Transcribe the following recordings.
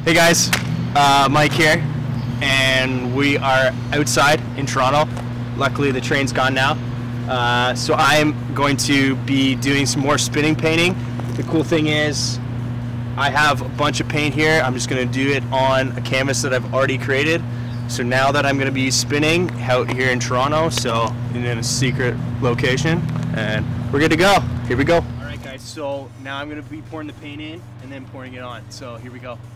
Hey guys, Mike here, and we are outside in Toronto. Luckily the train's gone now, so I'm going to be doing some more spinning painting. The cool thing is I have a bunch of paint here. I'm just going to do it on a canvas that I've already created. So now that I'm going to be spinning out here in Toronto, so in a secret location, and we're good to go. Here we go. Alright guys, so now I'm going to be pouring the paint in and then pouring it on. So here we go.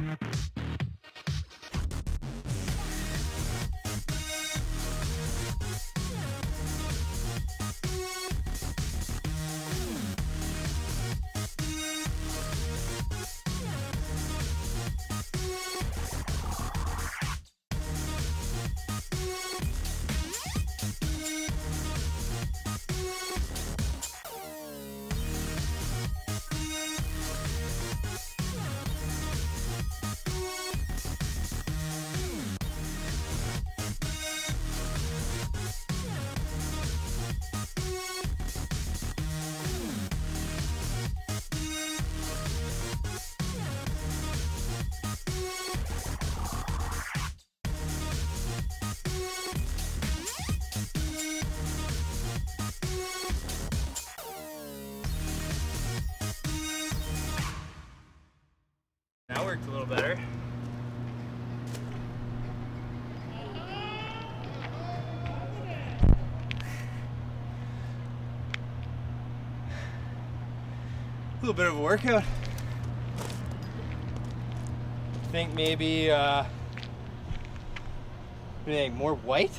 That worked a little better. A little bit of a workout. I think maybe more white.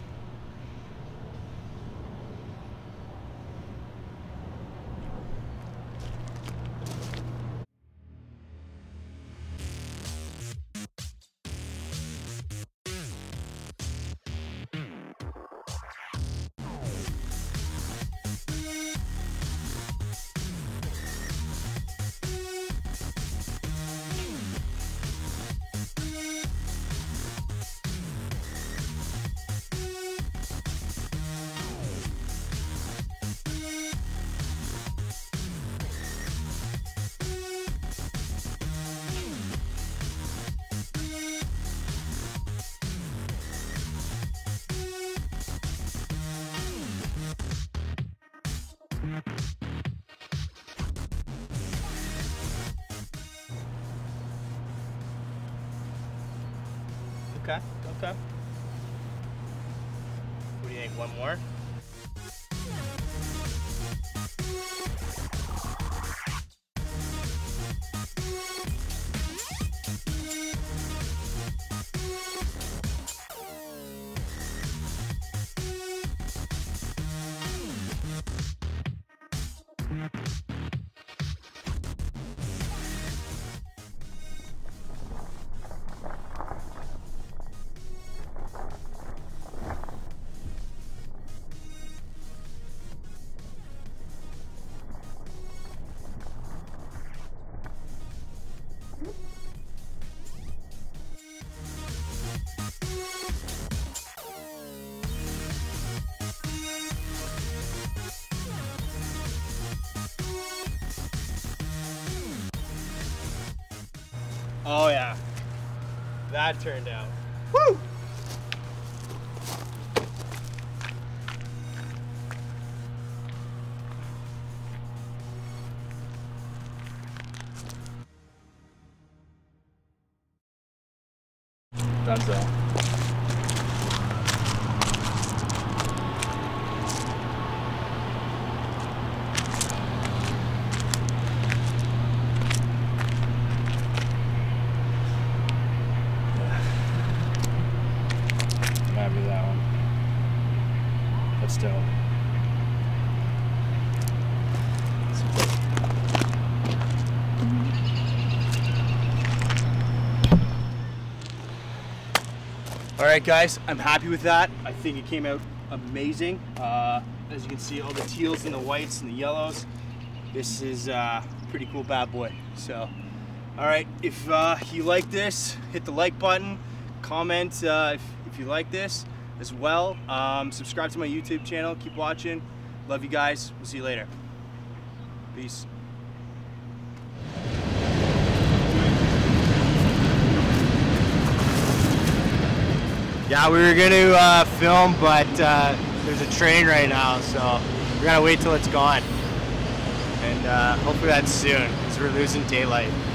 Okay, okay. What do you think, one more? Oh yeah, that turned out. Woo! That's all. Happy with that one, but still. All right, guys, I'm happy with that. I think it came out amazing. As you can see, all the teals and the whites and the yellows. This is a pretty cool bad boy. So, all right, if you like this, hit the like button. Comment if you like this as well. Subscribe to my YouTube channel. Keep watching. Love you guys. We'll see you later. Peace. Yeah, we were going to film, but there's a train right now, so we're going to wait till it's gone. And hopefully that's soon, because we're losing daylight.